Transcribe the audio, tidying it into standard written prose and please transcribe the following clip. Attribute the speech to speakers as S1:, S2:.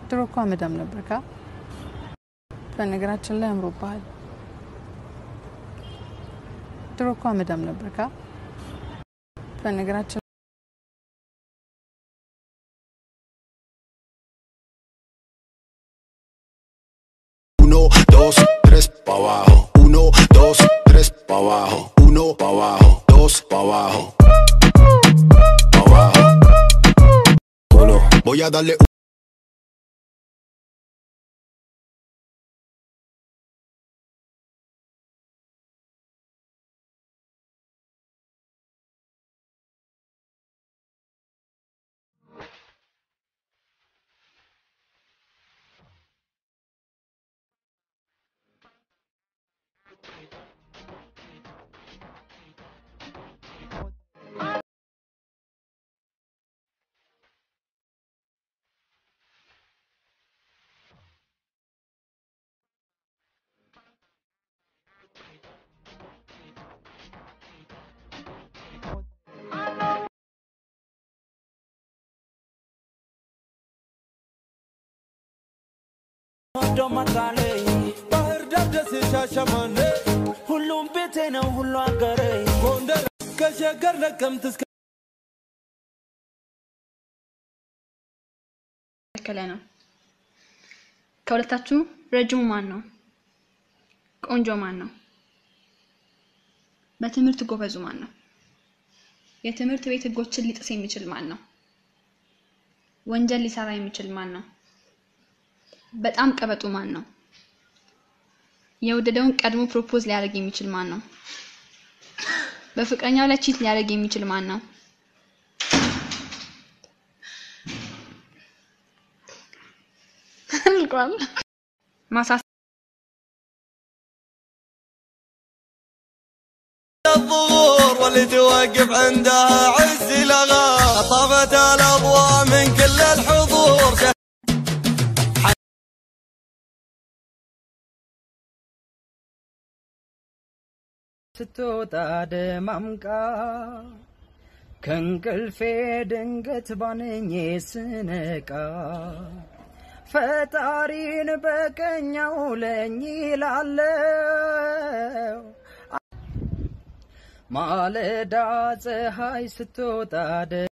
S1: ድሮ እኮ አመዳም ነበርካ በነገራችን ላይ አምሮባል ድሮ እኮ አመዳም ነበርካ በነገራችን
S2: 1, 2, 3 pa' abajo 1, 2, 3 pa' abajo 1 pa' abajo 2 pa' abajo pa' abajo 1 voy a darle
S3: Domatale, barda desi shashamane, hulum bete na hulu agare, gondar kashagar na kamtis.
S4: ከለና ከሁለታችሁ ረጅሙ ማን ነው? ቆንጆ ማን ነው? በትምህርት ጎበዙ ማን ነው? የትምህርት ቤት ህጎችን ሊጥስ የሚችል ማን ነው? ወንጀል ሊሰራ የሚችል ማን ነው? በጣም ቀበጡ ማን ነው? የወደደውን ቀድሞ ፕሮፖዝ ሊያደርግ የሚችል ማን ነው? በፍቅረኛው ላይ ቺት ሊያደርግ የሚችል ማን ነው? ልቋም ማሳስ
S3: الظهور واللي توقف عندها عز لغا طابت الاضواء من كل الحضور ስትወጣ ደማምቃ ከእንቅልፌ ድንገት ባነኜ ስነቃ ፈጣሪን በቀኛው ለኝ ይላለው ማለዳ ፀሐይ ስትወጣ